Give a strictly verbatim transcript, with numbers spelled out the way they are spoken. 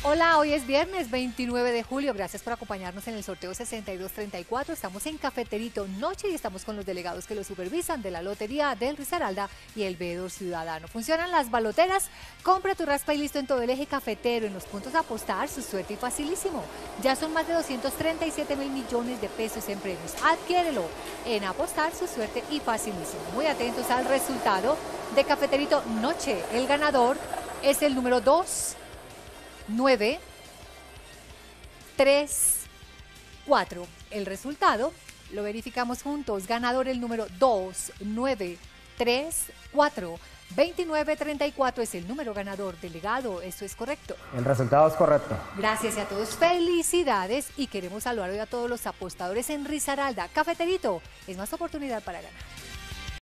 Hola, hoy es viernes veintinueve de julio. Gracias por acompañarnos en el sorteo sesenta y dos treinta y cuatro. Estamos en Cafeterito Noche y estamos con los delegados que lo supervisan de la Lotería del Risaralda y el Veedor Ciudadano. Funcionan las baloteras. Compra tu raspa y listo en todo el eje cafetero. En los puntos a apostar, su suerte y facilísimo. Ya son más de doscientos treinta y siete mil millones de pesos en premios. Adquiérelo en apostar, su suerte y facilísimo. Muy atentos al resultado de Cafeterito Noche. El ganador es el número dos. nueve, tres, cuatro. El resultado lo verificamos juntos. Ganador el número dos, nueve, tres, cuatro. veintinueve treinta y cuatro es el número ganador. Delegado, ¿esto es correcto? El resultado es correcto. Gracias a todos, felicidades y queremos saludar hoy a todos los apostadores en Risaralda. Cafeterito, es más oportunidad para ganar.